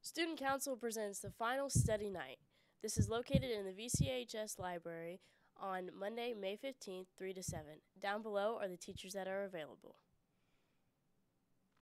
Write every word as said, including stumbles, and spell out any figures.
Student Council presents the final study night. This is located in the V C H S library on Monday, May fifteenth, three to seven. Down below are the teachers that are available.